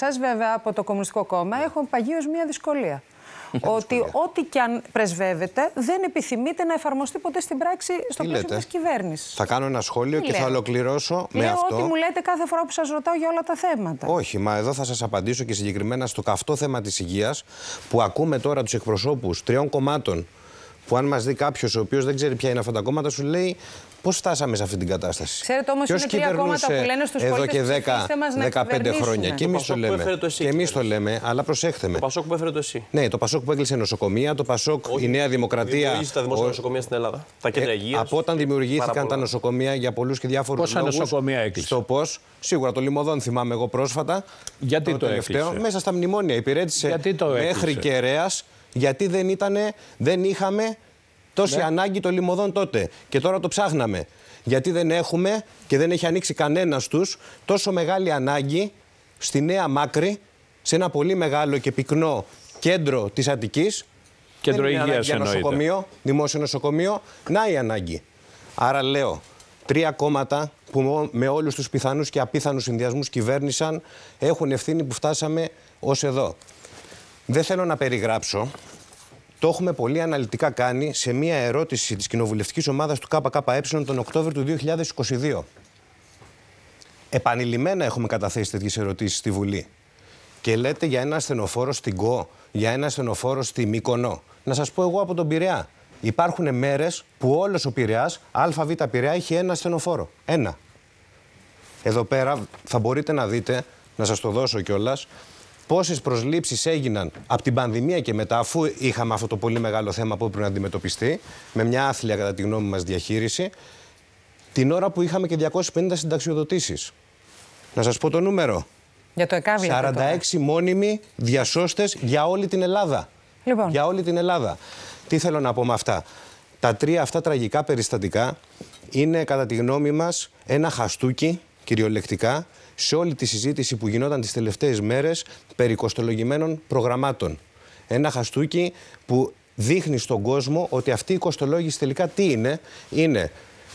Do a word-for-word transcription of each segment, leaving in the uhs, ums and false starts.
σας βέβαια από το Κομμουνιστικό Κόμμα έχω παγίως μία δυσκολία. Ότι ό,τι και αν πρεσβεύετε δεν επιθυμείτε να εφαρμοστεί ποτέ στην πράξη στο πλαίσιο της κυβέρνησης. Θα κάνω ένα σχόλιο Τι και λέω. θα ολοκληρώσω λέω με αυτό. Ό,τι μου λέτε κάθε φορά που σας ρωτάω για όλα τα θέματα. Όχι, μα εδώ θα σας απαντήσω και συγκεκριμένα στο καυτό θέμα της υγείας που ακούμε τώρα τους εκπροσώπους τριών κομμάτων. Που αν μας δει κάποιος ο οποίος δεν ξέρει ποια είναι αυτά τα κόμματα, σου λέει πώς φτάσαμε σε αυτή την κατάσταση. Ξέρετε όμως είναι τρία κόμματα που λένε στους εδώ πολίτες και δέκα με δεκαπέντε χρόνια. Και εμείς το λέμε. Και εμείς το λέμε, αλλά προσέχτε με. Το Πασόκ που έφερε το ΕΣΥ. Ναι, το Πασόκ που έκλεισε νοσοκομεία, το Πασόκ, η Νέα Δημοκρατία. Δημιουργήσε τα δημόσια νοσοκομεία στην Ελλάδα. Τα κέντρα υγείας. Από όταν δημιουργήθηκαν τα νοσοκομεία για πολλούς και διάφορους λόγους. Πόσα νοσοκομεία έκλεισε? Στο πώς. Σίγουρα το Λιμωδόν θυμάμαι εγώ πρόσφατα. Γιατί το έκλεισε? Μέσα στα μνημόνια υπηρέτησε μέχρι κεραίας, γιατί δεν είχαμε τόση ναι. ανάγκη το Λιμωδόν τότε. Και τώρα το ψάχναμε. Γιατί δεν έχουμε και δεν έχει ανοίξει κανένας τους τόσο μεγάλη ανάγκη στη Νέα Μάκρη, σε ένα πολύ μεγάλο και πυκνό κέντρο της Αττικής. Κέντρο υγείας για νοσοκομείο, δημόσιο νοσοκομείο. Να η ανάγκη. Άρα λέω, τρία κόμματα που με όλους τους πιθανούς και απίθανους συνδυασμούς κυβέρνησαν έχουν ευθύνη που φτάσαμε ως εδώ. Δεν θέλω να περιγράψω. Το έχουμε πολύ αναλυτικά κάνει σε μία ερώτηση της κοινοβουλευτικής ομάδας του ΚΚΕ τον Οκτώβριο του δύο χιλιάδες είκοσι δύο. Επανειλημμένα έχουμε καταθέσει τέτοιες ερωτήσεις στη Βουλή. Και λέτε για ένα ασθενοφόρο στην ΚΟ, για ένα ασθενοφόρο στη Μύκονο. Να σας πω εγώ από τον Πειραιά. Υπάρχουν μέρες που όλος ο Πειραιάς, ΑΒ Πειραιά, είχε ένα ασθενοφόρο. Ένα. Εδώ πέρα θα μπορείτε να δείτε, να σας το δώσω κιόλας, πόσες προσλήψεις έγιναν από την πανδημία και μετά, αφού είχαμε αυτό το πολύ μεγάλο θέμα που έπρεπε να αντιμετωπιστεί, με μια άθλια κατά τη γνώμη μας διαχείριση, την ώρα που είχαμε και διακόσιες πενήντα συνταξιοδοτήσεις. Να σας πω το νούμερο. Για το ΕΚΑΒ, σαράντα έξι μόνιμοι διασώστες για όλη την Ελλάδα. Λοιπόν. Για όλη την Ελλάδα. Τι θέλω να πω με αυτά? Τα τρία αυτά τραγικά περιστατικά είναι, κατά τη γνώμη μας, ένα χαστούκι, κυριολεκτικά, σε όλη τη συζήτηση που γινόταν τις τελευταίες μέρες περί κοστολογημένων προγραμμάτων. Ένα χαστούκι που δείχνει στον κόσμο ότι αυτή η κοστολόγηση τελικά τι είναι? Είναι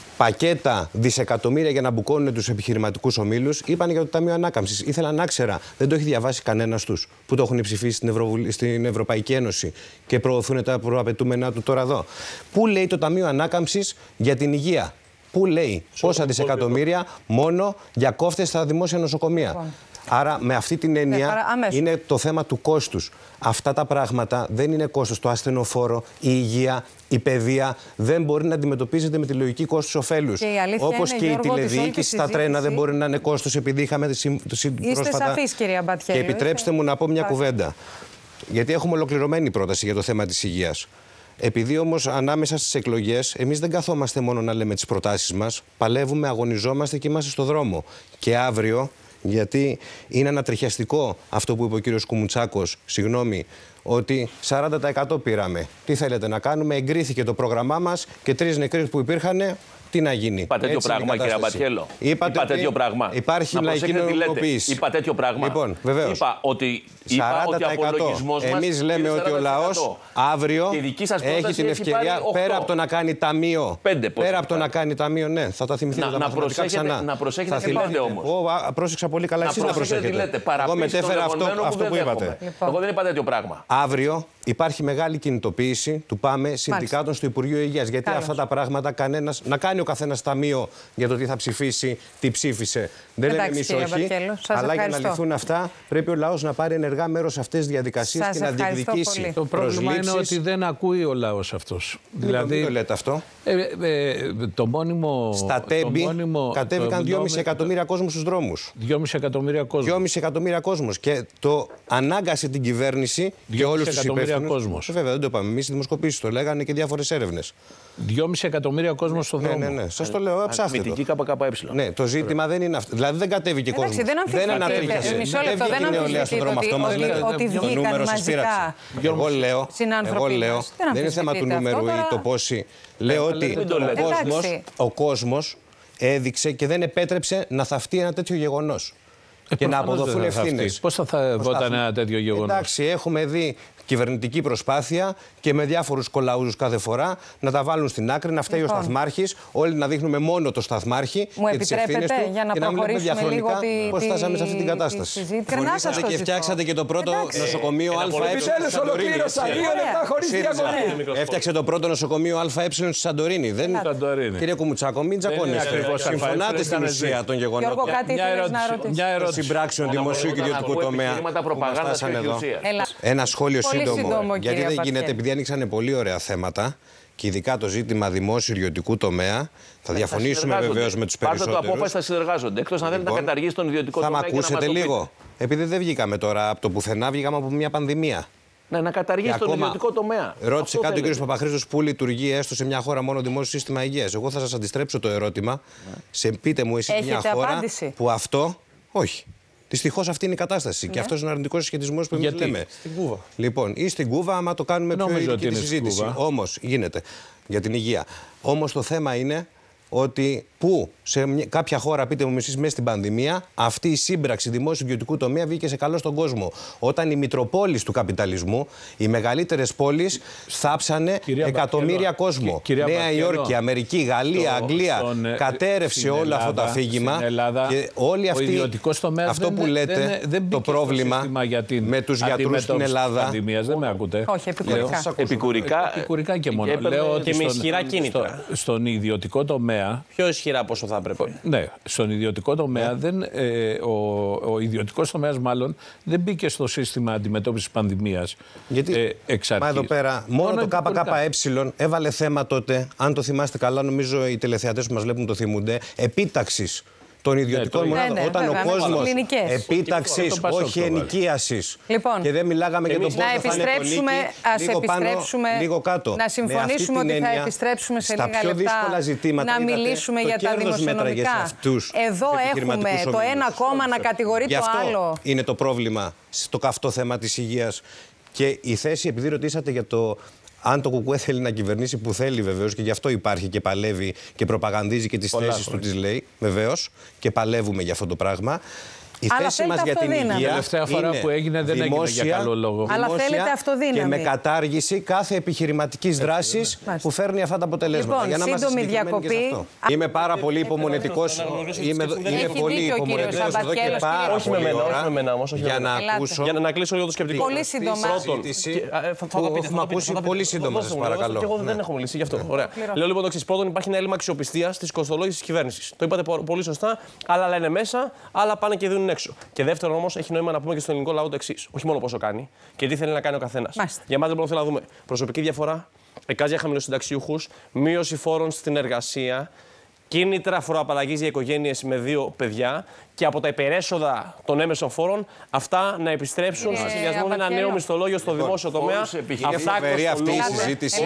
πακέτα δισεκατομμύρια για να μπουκώνουν τους επιχειρηματικούς ομίλους. Είπαν για το Ταμείο Ανάκαμψης. Ήθελα να ξέρα. Δεν το έχει διαβάσει κανένας τους που το έχουν ψηφίσει στην, Ευρωβουλ... στην Ευρωπαϊκή Ένωση και προωθούν τα προαπαιτούμενά του τώρα εδώ. Πού λέει το Ταμείο Ανάκαμψης για την υγεία? Πού λέει πόσα δισεκατομμύρια μόνο για κόφτες στα δημόσια νοσοκομεία? Λοιπόν. Άρα με αυτή την έννοια ναι, είναι το θέμα του κόστους. Αυτά τα πράγματα δεν είναι κόστος. Το ασθενοφόρο, η υγεία, η παιδεία δεν μπορεί να αντιμετωπίζεται με τη λογική κόστους-οφέλους. Όπως και η τηλεδιοίκηση στα τρένα δεν μπορεί να είναι κόστος, επειδή είχαμε πρόσφατα. Σαφής, κυρία Μπατιέλη. Και επιτρέψτε μου να πω μια κουβέντα. Γιατί έχουμε ολοκληρωμένη πρόταση για το θέμα της υγείας. Επειδή όμως ανάμεσα στις εκλογές εμείς δεν καθόμαστε μόνο να λέμε τις προτάσεις μας, παλεύουμε, αγωνιζόμαστε και είμαστε στο δρόμο. Και αύριο, γιατί είναι ανατριχιαστικό αυτό που είπε ο κύριος Κουμουτσάκος, συγγνώμη, ότι σαράντα τοις εκατό πήραμε. Τι θέλετε να κάνουμε? Εγκρίθηκε το πρόγραμμά μας και τρεις νεκροί που υπήρχαν. Τι να γίνει? Είπα τέτοιο πράγμα, κύριε Μπατιέλο. Είπατε Είπα τέτοιο πράγμα. Υπάρχει λαϊκή νομιμοποίηση. Είπα τέτοιο πράγμα. Λοιπόν, βεβαίως. Είπα ότι, είπα ότι ο απολογισμός μας. Εμείς λέμε ότι ο λαός αύριο έχει την ευκαιρία, πέρα από το να κάνει ταμείο. Πέντε, πέρα από το να κάνει ταμείο, ναι, θα τα θυμηθείτε τα μαθηματικά ξανά. Να προσέχετε τι λέτε όμως. Εγώ πρόσεξα πολύ καλά, εσείς να προσέχετε. Εγώ μετέφερα αυτό που είπατε. Εγώ δεν είπα τέτοιο πράγμα. Αύριο υπάρχει μεγάλη κινητοποίηση του ΠΑΜΕ συνδικάτων στο Υπουργείο Υγείας. Γιατί αυτά τα πράγματα κανένας. Να κάνει ο καθένας ταμείο για το τι θα ψηφίσει, τι ψήφισε. Δεν λέμε εμείς όχι. Αλλά για να λυθούν αυτά, πρέπει ο λαός να πάρει ενεργά μέρος σε αυτές τις διαδικασίες και να διεκδικήσει. Πολύ. Το πρόβλημα είναι ότι δεν ακούει ο λαός αυτός. Δηλαδή, μην το λέτε αυτό. Ε, ε, ε, το μόνιμο. Στα τέμπη κατέβηκαν δυόμισι εκατομμύρια κόσμος στους δρόμους. δυόμισι εκατομμύρια κόσμος. δυόμισι εκατομμύρια κόσμος. Και το ανάγκασε την κυβέρνηση και όλους τους υπεύθυνους. Βέβαια, δεν το είπαμε. Εμείς οι δημοσκοπήσεις το λέγανε και διάφορες έρευνες. δυόμισι εκατομμύρια κόσμος στον δρόμο. Ναι, ναι, ναι. Σας το λέω, ψάχτε το. ΚΚΕ. Ναι, το ζήτημα δεν είναι αυτό. Δηλαδή δεν κατέβηκε κόσμος. Δεν αναπτύχθηκε. Μισό λεπτό, δεν αμφισβητείτε ότι βγήκαν μαζικά. Εγώ λέω, εγώ λέω, δεν είναι θέμα του νούμερου ή το πόσοι. Λέω ότι ο κόσμος έδειξε και δεν επέτρεψε να θαυτεί ένα τέτοιο γεγονός. Και να αποδοθούν ευθύνες. Πώς θα θαόταν ένα τέτοιο γεγονός? Εντάξει, έχουμε δει κυβερνητική προσπάθεια και με διάφορους κολαούζους κάθε φορά να τα βάλουν στην άκρη, να φταίει λοιπόν ο σταθμάρχης, όλοι να δείχνουμε μόνο το σταθμάρχη μου και τις ευθύνες του για να και να βλέπουμε διαχρονικά πώς φτάσαμε σε αυτή την κατάσταση. Φροντίσατε και φτιάξατε και το πρώτο νοσοκομείο ΑΕ στη Σαντορίνη. Έφτιαξε το πρώτο νοσοκομείο ΑΕ στη Σαντορίνη. Δεν... Κύριε Κουμουτσάκο, μην τσακώνεστε. Συμφωνάτε στην ουσία των γεγονότων. Μια ερώτηση. Συμπράξεων δημοσίου και ιδιωτικού τομέα. Ένα σχόλιο σύντομο. Γιατί δεν γίνεται, επειδή ανοίξανε πολύ ωραία θέματα. Και ειδικά το ζήτημα δημόσιο-ιδιωτικού τομέα. Θα διαφωνήσουμε βεβαίως με τους περισσότερους. Πάρτε το απόφαση, θα συνεργάζονται. Εκτός αν θέλετε να καταργήσει τον ιδιωτικό τομέα. Θα με ακούσετε λίγο. Επειδή δεν βγήκαμε τώρα από το πουθενά, βγήκαμε από μια πανδημία. Ναι, να καταργήσει τον ιδιωτικό τομέα. Ρώτησε κάτι ο κ. Παπαχρήστος, πού λειτουργεί έστω σε μια χώρα μόνο δημόσιο σύστημα υγείας. Εγώ θα σας αντιστρέψω το ερώτημα. Ναι. Σε πείτε μου εσείς μια χώρα απάντηση που αυτό. Όχι. Δυστυχώς αυτή είναι η κατάσταση. Ναι. Και αυτός είναι ο αρνητικός συσχετισμός που εμείς λέμε. Στην Κούβα. Λοιπόν, ή στην Κούβα, άμα το κάνουμε πιο ειδική τη συζήτηση. Όμως γίνεται για την υγεία. Όμως το θέμα είναι ότι που σε μια, κάποια χώρα, πείτε μου εσείς, μέσα στην πανδημία, αυτή η σύμπραξη δημόσιο-ιδιωτικού τομέα βγήκε σε καλό στον κόσμο. Όταν οι μητροπόλεις του καπιταλισμού, οι μεγαλύτερες πόλεις, θάψανε κυρία εκατομμύρια Μπακέλο, κόσμο. κυρία Νέα Μπακέλο, Υόρκη, Αμερική, Γαλλία, στο, Αγγλία, στον, κατέρευσε όλο Ελλάδα, αυτό το αφήγημα. Ελλάδα, και όλοι αυτοί, αυτό που λέτε, δεν, δεν το πρόβλημα με τους γιατρούς στην Ελλάδα. Πανδημίας, δεν με ακούτε. Όχι, επικουρικά. Επικουρικά, επικουρικά και μόνο. Λέω ότι με ισχυρά κίνητρα. Στον ιδιωτικό τομέα. Πιο ισχυρά πόσο θα έπρεπε. Ναι, στον ιδιωτικό τομέα, ναι. δεν, ε, ο, ο ιδιωτικός τομέας μάλλον δεν μπήκε στο σύστημα αντιμετώπισης πανδημίας. Γιατί, ε, εξ αρχής. Μα εδώ πέρα, μόνο, μόνο το ΚΚΕ έβαλε θέμα τότε, αν το θυμάστε καλά, νομίζω οι τηλεθεατές που μας βλέπουν το θυμούνται, επίταξης των ιδιωτικών ναι, μονάδων. Ναι, ναι, όταν βέβαια, ο κόσμος επίταξης, όχι ενοικίασης. Λοιπόν, και δεν μιλάγαμε για το πώς θα είναι το νίκη, ας λίγο πάνω, λίγο κάτω. Να συμφωνήσουμε ότι θα επιστρέψουμε σε λίγα πιο δύσκολα ζητήματα, να μιλήσουμε για τα δημοσιονομικά. Εδώ έχουμε το ένα κόμμα να κατηγορεί το άλλο. Είναι το πρόβλημα στο καυτό θέμα της υγείας. Και η θέση, επειδή ρωτήσατε για το αν το ΚΚΕ θέλει να κυβερνήσει, που θέλει βεβαίως, και γι' αυτό υπάρχει και παλεύει και προπαγανδίζει και τις θέσεις του τις λέει, βεβαίως, και παλεύουμε για αυτό το πράγμα. Η αλλά θέση μας για την υγεία. Η τελευταία φορά που έγινε δεν δημόσια, έγινε για καλό λόγο. Αλλά θέλετε αυτοδύναμη. Και με κατάργηση κάθε επιχειρηματικής δράσης που φέρνει αυτά τα αποτελέσματα. Λοιπόν, για να σύντομη διακοπή. Είμαι πάρα πολύ υπομονετικός. Είμαι, είμαι πολύ υπομονετικός εδώ και πάρα όχι πολύ με μένα, ώρα όχι με μένα όμως, όχι για να ακούσω. Για να κλείσω λίγο το σκεπτικό. Πολύ σύντομα. Που έχουμε ακούσει πολύ σύντομα, σας παρακαλώ. Και εγώ δεν έχω μιλήσει γι' αυτό. Ωραία. Λέω λοιπόν το εξής. Πρώτον, υπάρχει ένα έλλειμμα αξιοπιστίας της κοστολόγησης της κυβέρνησης. Το είπατε πολύ σωστά. Άλλα λένε μέσα, άλλα πάνε και δίνουν έξω. Και δεύτερον, όμως, έχει νόημα να πούμε και στον ελληνικό λαό το εξής. Όχι μόνο πόσο κάνει και τι θέλει να κάνει ο καθένας. Για εμάς λοιπόν θέλω να δούμε προσωπική διαφορά, εκάζια χαμηλοσυνταξιούχους, μείωση φόρων στην εργασία, κίνητρα φοροαπαλλαγής για οικογένειες με δύο παιδιά και από τα υπερέσοδα των έμεσων φόρων αυτά να επιστρέψουν σε συνδυασμό με ένα νέο μισθολόγιο στο δημόσιο τομέα. Αυτά φοβερή αυτή η συζήτηση.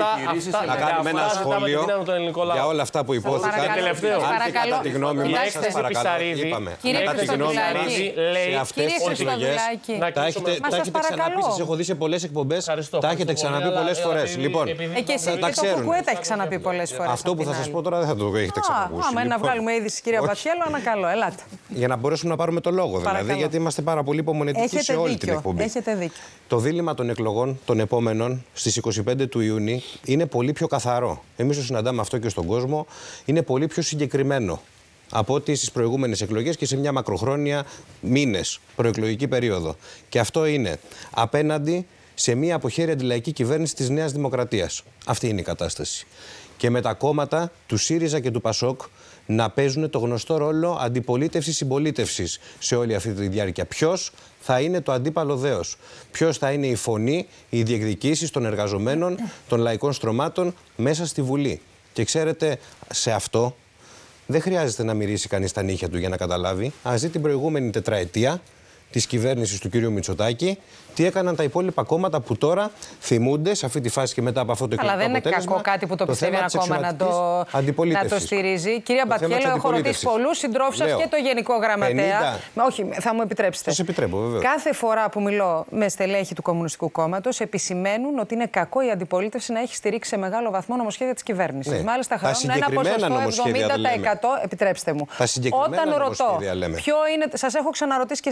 Να κάνουμε ένα σχόλιο για όλα αυτά που υπόθηκαν. Αν κατά τη γνώμη μου, σας παρακαλώ, είπαμε. Κατά τη γνώμη μας, σε αυτές τις εκλογές τα έχετε ξαναπεί, σας έχω δει σε πολλές εκπομπές, τα έχετε ξαναπεί πολλές φορές. Λοιπόν, τα ξέρουν. Τα έχει ξαναπεί πολλές φορές. Αυτό που θα σας πω τώρα δεν θα το έχετε ξανακούσει. Άμα να βγάλουμε είδηση, κυρία Μπακέλο, ανακαλώ, ελάτε. Για να μπορέσουμε να πάρουμε το λόγο, δηλαδή, Παρακαλώ. γιατί είμαστε πάρα πολύ υπομονετικοί Έχετε σε όλη δίκιο. την εκπομπή. Έχετε δίκιο. Το δίλημμα των εκλογών των επόμενων στις είκοσι πέντε του Ιουνίου είναι πολύ πιο καθαρό. Εμείς το συναντάμε αυτό και στον κόσμο. Είναι πολύ πιο συγκεκριμένο από ό,τι στις προηγούμενες εκλογές και σε μια μακροχρόνια μήνες προεκλογική περίοδο. Και αυτό είναι απέναντι σε μια αποχέρεια αντιλαϊκή κυβέρνηση της Νέας Δημοκρατίας. Αυτή είναι η κατάσταση. Και με τα κόμματα του ΣΥΡΙΖΑ και του ΠΑΣΟΚ να παίζουν το γνωστό ρόλο αντιπολίτευσης-συμπολίτευσης σε όλη αυτή τη διάρκεια. Ποιος θα είναι το αντίπαλο δέος, ποιος θα είναι η φωνή, οι διεκδικήσεις των εργαζομένων, των λαϊκών στρωμάτων μέσα στη Βουλή. Και ξέρετε, σε αυτό δεν χρειάζεται να μυρίσει κανείς τα νύχια του για να καταλάβει. Ας δει την προηγούμενη τετραετία της κυβέρνησης του κ. Μητσοτάκη, τι έκαναν τα υπόλοιπα κόμματα που τώρα θυμούνται σε αυτή τη φάση και μετά από αυτό το εκλογικό αποτέλεσμα. Αλλά δεν είναι κακό κάτι που το πιστεύει ένα κόμμα να το, να το στηρίζει. Κυρία Μπακέλο, έχω ρωτήσει πολλούς συντρόφους σας και το Γενικό Γραμματέα. πενήντα... Όχι, θα μου επιτρέψετε. Σας επιτρέπω, βεβαίως. Κάθε φορά που μιλώ με στελέχη του Κομμουνιστικού Κόμματος, επισημαίνουν ότι είναι κακό η αντιπολίτευση να έχει στηρίξει σε μεγάλο βαθμό νομοσχέδια της κυβέρνησης. Ναι. Μάλιστα, χαρώνουν ένα ποσοστό εβδομήντα τοις εκατό. Επιτρέψτε μου. Όταν ρωτώ, ποιο είναι. Σας έχω ξαναρωτήσει και εσάς δεν έχω παρέμβει.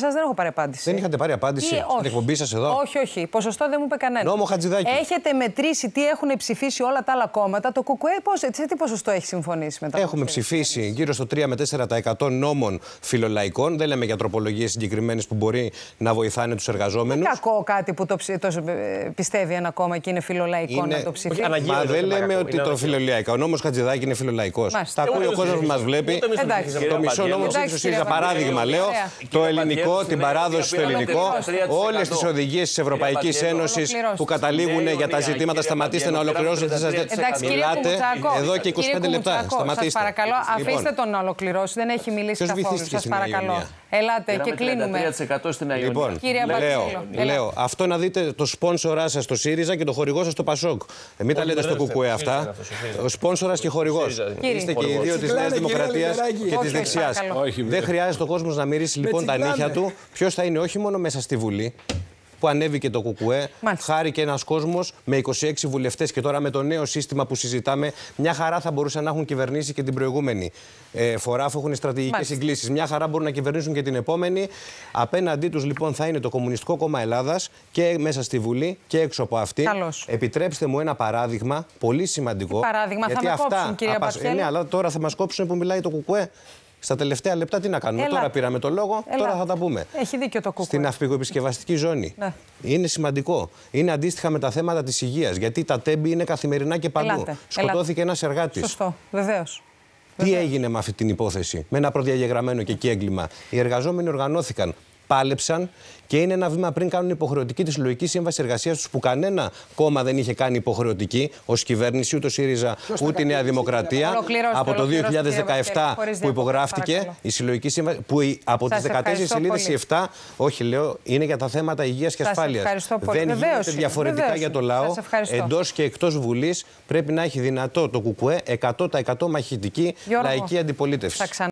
πάρει απάντηση. Δεν είχατε πάρει απάντηση Ή, στην εκπομπή σας εδώ? Όχι, όχι. Ποσοστό δεν μου είπε κανένα. Νόμο Χατζηδάκη. Έχετε μετρήσει τι έχουν ψηφίσει όλα τα άλλα κόμματα. Το ΚΚΕ πώς, σε τι ποσοστό έχει συμφωνήσει μετά? Έχουμε ψηφίσει γύρω στο τρία με τέσσερα τοις εκατό νόμων φιλολαϊκών. Δεν λέμε για τροπολογίες συγκεκριμένες που μπορεί να βοηθάνε τους εργαζόμενους. Είναι κακό κάτι που το, ψη... το πιστεύει ένα κόμμα και είναι φιλολαϊκό είναι... να το ψηφίσει. Μα δεν λέμε ότι το φιλολαϊκό. Ο νόμος Χατζηδάκη είναι φιλολαϊκός. Τα ακούει ο κόσμος που μας βλέπει. Το μισό νόμο ψήφισε ο ΣΥΡΙΖΑ. Παράδειγμα, λέω, το ελληνικό, την παράδοση στο ελληνικό, όλες τις οδηγίες της Ευρωπαϊκής Ένωσης που καταλήγουν για τα ζητήματα. Σταματήστε να ολοκληρώσετε. Μιλάτε εδώ και είκοσι πέντε λεπτά. Σας παρακαλώ, αφήστε τον να ολοκληρώσει. Δεν έχει μιλήσει καθόλου. Σας παρακαλώ. Ελάτε και κλείνουμε. Λοιπόν, λέω, λέω, αυτό να δείτε το σπόνσορά σας στο ΣΥΡΙΖΑ και το χορηγό σας στο ΠΑΣΟΚ. Μην τα λέτε στο ΚΚΕ αυτά. Ο σπόνσορας και χορηγός. Είστε και οι δύο της Νέας Δημοκρατίας και της δεξιάς. Δεν χρειάζεται ο κόσμος να μυρίσει λοιπόν τα νύχια του. Ποιος θα είναι όχι μόνο μέσα στη Βουλή, που ανέβηκε το ΚΚΕ, χάρη και ένας κόσμος με είκοσι έξι βουλευτές και τώρα με το νέο σύστημα που συζητάμε, μια χαρά θα μπορούσαν να έχουν κυβερνήσει και την προηγούμενη ε, φορά, αφού έχουν στρατηγικές συγκλήσεις. Μια χαρά μπορούν να κυβερνήσουν και την επόμενη. Απέναντί τους λοιπόν θα είναι το Κομμουνιστικό Κόμμα Ελλάδας και μέσα στη Βουλή και έξω από αυτή. Καλώς. Επιτρέψτε μου ένα παράδειγμα πολύ σημαντικό. Τι παράδειγμα, γιατί θα με αυτά κόψουν, κυρία Μπαρχέλη. Ε, ναι, αλλά τώρα θα μας κόψουν που μιλάει το ΚΚΕ. Στα τελευταία λεπτά τι να κάνουμε. Έλα. Τώρα πήραμε το λόγο, Έλα. τώρα θα τα πούμε. Έχει δίκιο το ΚΚΕ. Στην ναυπηγοεπισκευαστική ζώνη. Ναι. Είναι σημαντικό. Είναι αντίστοιχα με τα θέματα της υγείας. Γιατί τα τέμπη είναι καθημερινά και παντού. Ελάτε. Σκοτώθηκε ένας εργάτης. Σωστό, βεβαίως. Τι Βεβαίως. έγινε με αυτή την υπόθεση, με ένα προδιαγεγραμμένο και εκεί έγκλημα? Οι εργαζόμενοι οργανώθηκαν, πάλεψαν και είναι ένα βήμα πριν κάνουν υποχρεωτική τη συλλογική σύμβαση εργασίας τους που κανένα κόμμα δεν είχε κάνει υποχρεωτική ως κυβέρνηση, ούτε ο ΣΥΡΙΖΑ ούτε η Νέα Δημοκρατία. Από το δύο χιλιάδες δεκαεπτά που υπογράφτηκε παρακαλώ. η συλλογική σύμβαση, που από τις δεκατέσσερις σελίδες οι επτά, όχι λέω, είναι για τα θέματα υγείας και ασφάλειας. Δεν γίνεται διαφορετικά Βεβαίως. για το λαό. Εντός και εκτός Βουλής πρέπει να έχει δυνατό το ΚΚΕ εκατό τοις εκατό μαχητική λαϊκή αντιπολίτευση.